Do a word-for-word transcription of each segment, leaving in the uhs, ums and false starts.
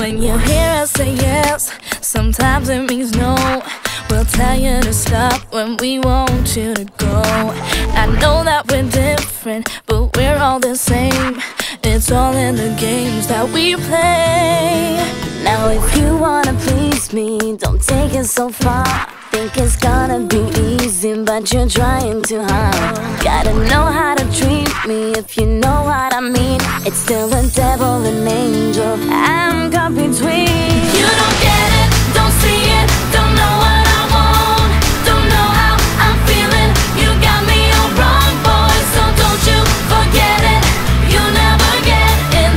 When you hear us say yes, sometimes it means no. We'll tell you to stop when we want you to go. I know that we're different, but we're all the same. It's all in the games that we play. Now if you wanna please me, don't take it so far. Think it's gonna be easy, but you're trying too hard. Gotta know how to treat me, if you know what I mean. It's still the devil and angel I'm caught between. You don't get it, don't see it, don't know what I want, don't know how I'm feeling. You got me all wrong, boy, so don't you forget it. You'll never get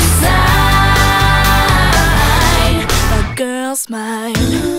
inside a girl's mind.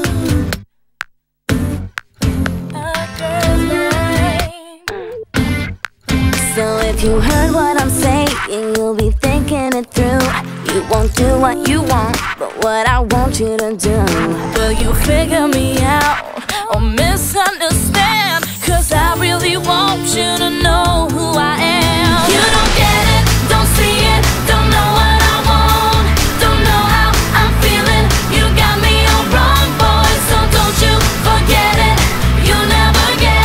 So if you heard what I'm saying, you'll be thinking it through. You won't do what you want, but what I want you to do. Will you figure me out or misunderstand? Cause I really want you to know who I am. You don't get it, don't see it, don't know what I want, don't know how I'm feeling. You got me all wrong, boy, so don't you forget it. You'll never get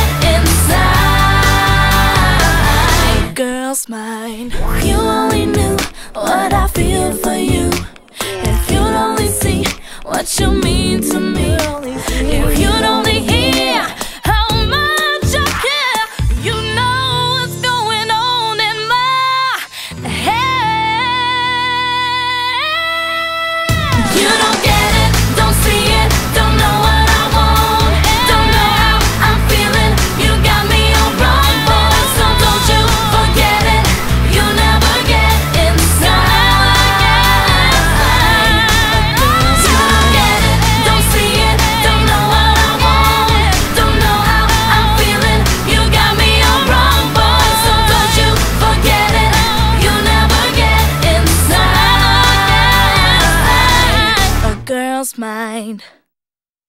inside girl's mind. You only knew what I feel for you. If you'd only see what you mean to me. If you'd only hear how much I care. You know what's going on in my head. You don't get it, don't see it, don't know what I want, don't know how I'm feeling. You got me all wrong, boy, so don't you forget it. You'll never get inside. You don't get it, don't see it, don't know what I want, don't know how I'm feeling. You got me all wrong, boy, so don't you forget it. You'll never get inside a girl's mind.